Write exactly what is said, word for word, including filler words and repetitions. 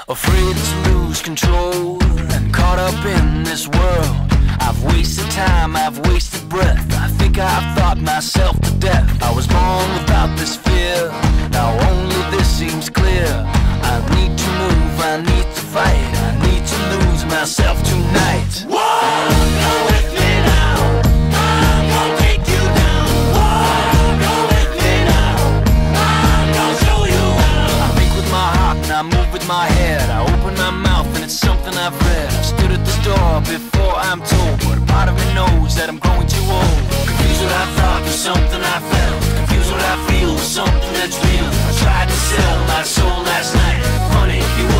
Afraid to lose control and caught up in this world. I've wasted time, I've wasted breath. I think I've thought myself to death. I was born without this fear, now only this seems clear. I need to move, I need to fight, I need to lose myself tonight. Whoa, go with me now, I'm gonna take you down. Whoa, go with me now, I'm gonna show you how. I think with my heart and I move with my head. I open my mouth and it's something I've read. I stood at this door before I'm told, but a part of me knows that I'm growing too old. Confused what I thought was something I felt, confused what I feel was something that's real. I tried to sell my soul last night, honey, you